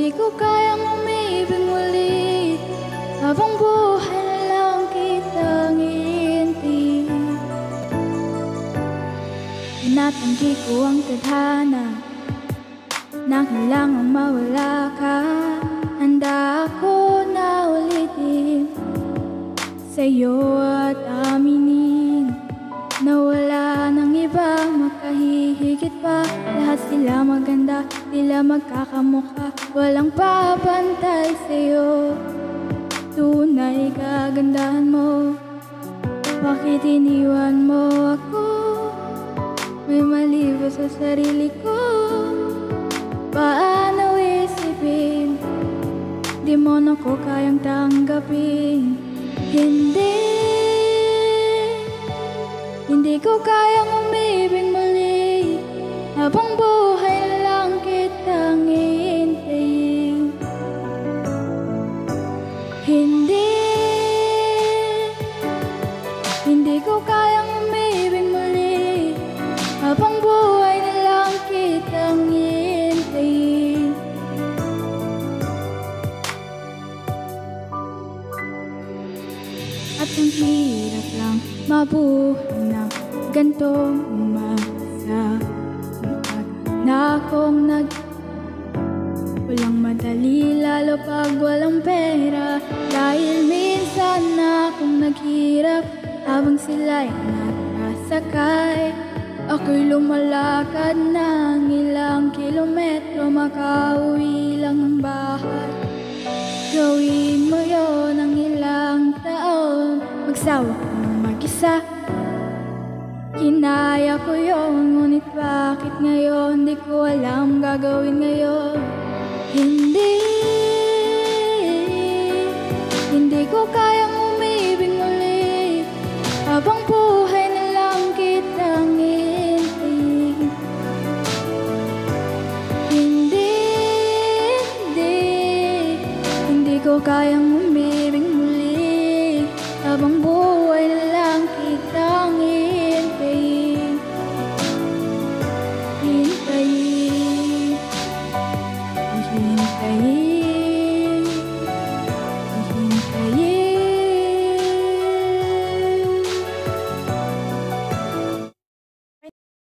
Hindi ko kayang umibig muli habang buhay na lang kitang iintindi. Tinatanggi ko ang tadhana nang kailangang mawala ka. Handa ako na ulitin sa'yo at aminin na wala nang iba makahihigit pa. Lahat sila maganda, sila magkakamukha, walang papantay sa'yo. Tunay kagandahan mo, bakit iniwan mo ako? May mali ba sa sarili ko? Paano isipin? Di mo na ko kayang tanggapin. Hindi ko kayang umibig muli habang buhay na lang kitang iintayin. Hindi ko kayang umibig muli habang buhay na lang kitang iintayin. At ang hirap lang mabuhay na gantong umasa. Na akong walang madali, lalo pag walang pera. Dahil minsan na akong naghirap habang sila'y nakasakay. Ako'y lumalakad ng ilang kilometro, makauwi lang ng bahay. Gawin mo yon ng ilang taon, magsawa kang mag-isa. Kinaya ko yon, ngunit bakit ngayon di ko alam gagawin ngayon. Hindi ko kayang umibig muli habang buhay na lang kitang iintayin. Hindi ko kayang